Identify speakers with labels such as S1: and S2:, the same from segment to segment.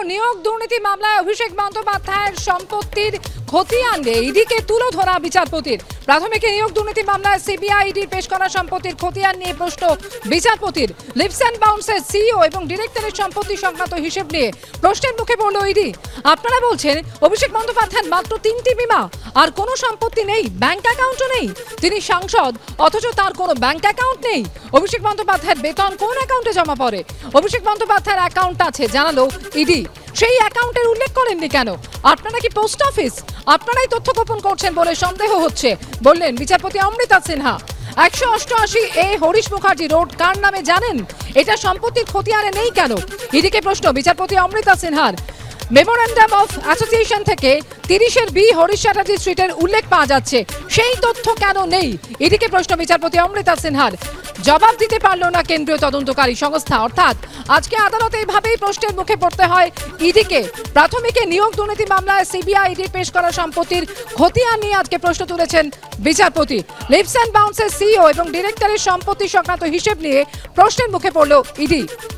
S1: নিয়োগ দুর্নীতি মামলায় অভিষেক বন্দ্যোপাধ্যায়ের সম্পত্তির খতিয়ান নিয়ে ইডিকে তুলে ধরা বিচারপতির। প্রাথমিক নিয়োগ দুর্নীতি মামলায় সিবিআই ইডির পেশ করা সম্পত্তির খতিয়ান নিয়ে প্রশ্ন বিচারপতির। লিপস অ্যান্ড বাউন্সের সিইও এবং ডিরেক্টরের সম্পত্তি সংক্রান্ত হিসেব নিয়ে প্রশ্নের মুখে পড়ল ইডি। আপনারা বলছেন অভিষেক বন্দ্যোপাধ্যায়ের মাত্র 3টি বিমা, আর কোনো সম্পত্তি নেই, ব্যাংক অ্যাকাউন্টও নেই। তিনি সাংসদ, অথচ তার কোনো ব্যাংক অ্যাকাউন্ট নেই। অভিষেক বন্দ্যোপাধ্যায়ের বেতন কোন অ্যাকাউন্টে জমা পড়ে? অভিষেক বন্দ্যোপাধ্যায়ের অ্যাকাউন্ট আছে জানালো ইডি, সেই অ্যাকাউন্টের উল্লেখ করেননি কেন? আপনারা কি পোস্ট অফিস? আপনারাই তথ্য গোপন করছেন বলে সন্দেহ হচ্ছে, বললেন বিচারপতি অমৃতা সিনহা। 188A হরিশ মুখার্জি রোড কার নামে জানেন? এটা সম্পত্তির খতিয়ানে নেই কেন? ইডিকে প্রশ্ন বিচারপতি অমৃতা সিনহার। মেমোরেন্ডাম অফ অ্যাসোসিয়েশন থেকে 30B হরিশ চ্যাটার্জি স্ট্রিটের উল্লেখ পাওয়া যাচ্ছে, সেই তথ্য কেন নেই? ইডিকে প্রশ্ন বিচারপতি অমৃতা সিনহার। জবাব দিতে পারল না কেন্দ্রীয় তদন্তকারী সংস্থা। অর্থাৎ আজকে আদালতে এইভাবেই প্রশ্নের মুখে পড়তে হয় ইডিকে। প্রাথমিক নিয়োগ দুর্নীতি মামলায় সিবিআই ইডির পেশ করা সম্পত্তির খতিয়ান নিয়ে আজকে প্রশ্ন তুলেছেন বিচারপতি। লিপস অ্যান্ড বাউন্সের সিইও এবং ডিরেক্টরের সম্পত্তি সংক্রান্ত হিসেব নিয়ে প্রশ্নের মুখে পড়ল ইডি।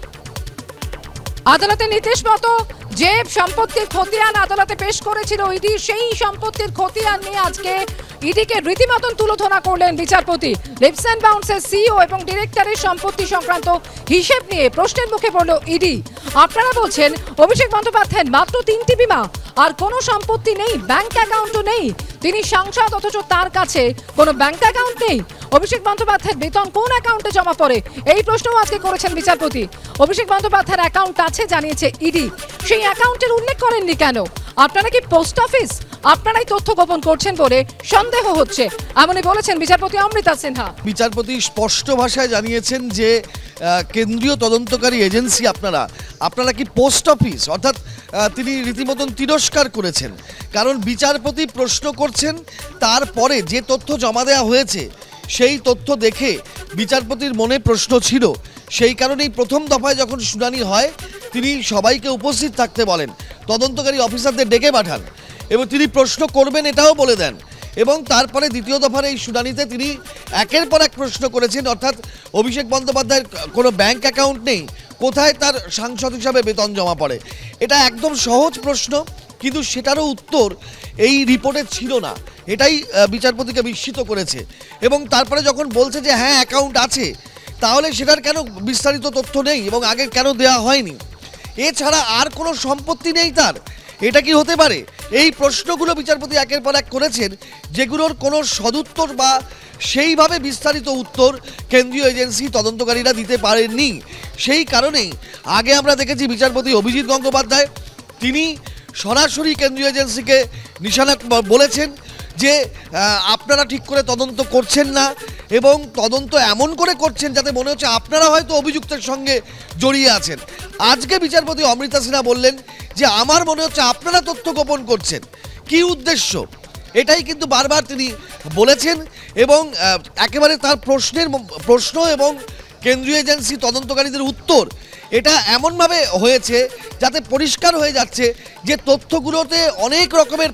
S1: আদালতের নির্দেশ মতো যে সম্পত্তির খতিয়ান আদালতে পেশ করেছিল ইডি, সেই সম্পত্তির খতিয়ান নিয়ে আজকে ইডিকে রীতিমতন তুলোধনা করলেন বিচারপতি। লিপস অ্যান্ড বাউন্সের সিইও এবং ডিরেক্টরের সম্পত্তি সংক্রান্ত হিসেব নিয়ে প্রশ্নের মুখে পড়ল ইডি। আপনারা বলছেন অভিষেক বন্দ্যোপাধ্যায়ের মাত্র 3টি বিমা, আর কোনো সম্পত্তি নেই, ব্যাংক অ্যাকাউন্টও নেই। তিনি সাংসদ, অথচ তার কাছে কোনো ব্যাংক অ্যাকাউন্ট নেই। অভিষেক বন্দ্যোপাধ্যায়ের বেতন কোন অ্যাকাউন্টে জমা পড়ে? এই প্রশ্নও আজকে করেছেন বিচারপতি। অভিষেক বন্দ্যোপাধ্যায়ের অ্যাকাউন্ট আছে জানিয়েছে ইডি, সেই অ্যাকাউন্টের উল্লেখ করেননি কেন? আপনারা কি পোস্ট অফিস? আপনারাই তথ্য গোপন করছেন বলে সন্দেহ হচ্ছে, এমনই বলেছেন বিচারপতি অমৃতা সিনহা।
S2: বিচারপতি স্পষ্ট ভাষায় জানিয়েছেন যে কেন্দ্রীয় তদন্তকারী এজেন্সি আপনারা কি পোস্ট অফিস? অর্থাৎ তিনি রীতিমতন তিরস্কার করেছেন, কারণ বিচারপতি প্রশ্ন করছেন, তারপরে যে তথ্য জমা দেওয়া হয়েছে সেই তথ্য দেখে বিচারপতির মনে প্রশ্ন ছিল। সেই কারণেই প্রথম দফায় যখন শুনানি হয় তিনি সবাইকে উপস্থিত থাকতে বলেন, তদন্তকারী অফিসারদের ডেকে পাঠান এবং তিনি প্রশ্ন করবেন এটাও বলে দেন। এবং তারপরে দ্বিতীয় দফার এই শুনানিতে তিনি একের পর এক প্রশ্ন করেছেন, অর্থাৎ অভিষেক বন্দ্যোপাধ্যায়ের কোনো ব্যাংক অ্যাকাউন্ট নেই, কোথায় তার সাংসদ হিসাবে বেতন জমা পড়ে। এটা একদম সহজ প্রশ্ন, কিন্তু সেটারও উত্তর এই রিপোর্টে ছিল না। এটাই বিচারপতিকে বিস্মিত করেছে। এবং তারপরে যখন বলছে যে হ্যাঁ অ্যাকাউন্ট আছে, তাহলে সেটার কেন বিস্তারিত তথ্য নেই এবং আগে কেন দেওয়া হয়নি? এছাড়া আর কোনো সম্পত্তি নেই তার, এটা কি হতে পারে? এই প্রশ্নগুলো বিচারপতি একের পর এক করেছেন, যেগুলোর কোনো সদুত্তর বা সেইভাবে বিস্তারিত উত্তর কেন্দ্রীয় এজেন্সি তদন্তকারীরা দিতে পারেননি। সেই কারণেই আগে আমরা দেখেছি বিচারপতি অভিজিৎ গঙ্গোপাধ্যায় তিনি সরাসরি কেন্দ্রীয় এজেন্সিকে নিশানা বলেছেন যে আপনারা ঠিক করে তদন্ত করছেন না, এবং তদন্ত এমন করে করছেন যাতে মনে হচ্ছে আপনারা হয়তো অভিযুক্তের সঙ্গে জড়িয়ে আছেন। আজকে বিচারপতি অমৃতা সিনহা বললেন যে আমার মনে হচ্ছে আপনারা তথ্য গোপন করছেন। কি উদ্দেশ্য? এটাই কিন্তু বারবার তিনি বলেছেন, এবং একেবারে তার প্রশ্ন এবং কেন্দ্রীয় এজেন্সি তদন্তকারীদের উত্তর এটা এমনভাবে হয়েছে যাতে পরিষ্কার হয়ে যাচ্ছে যে তথ্যগুলোতে অনেক রকমের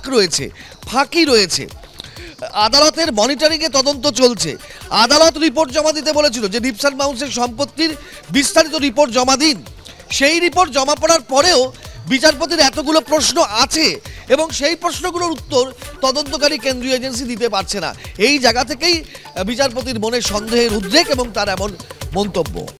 S2: ফাঁকি রয়েছে। আদালতের মনিটরিংয়ে তদন্ত চলছে। আদালত রিপোর্ট জমা দিতে বলেছিল যে লিপস অ্যান্ড বাউন্সের সম্পত্তির বিস্তারিত রিপোর্ট জমা দিন। সেই রিপোর্ট জমা পড়ার পরেও বিচারপতির এতগুলো প্রশ্ন আছে এবং সেই প্রশ্নগুলোর উত্তর তদন্তকারী কেন্দ্রীয় এজেন্সি দিতে পারছে না। এই জায়গা থেকেই বিচারপতির মনে সন্দেহের উদ্রেক এবং তার এমন মন্তব্য।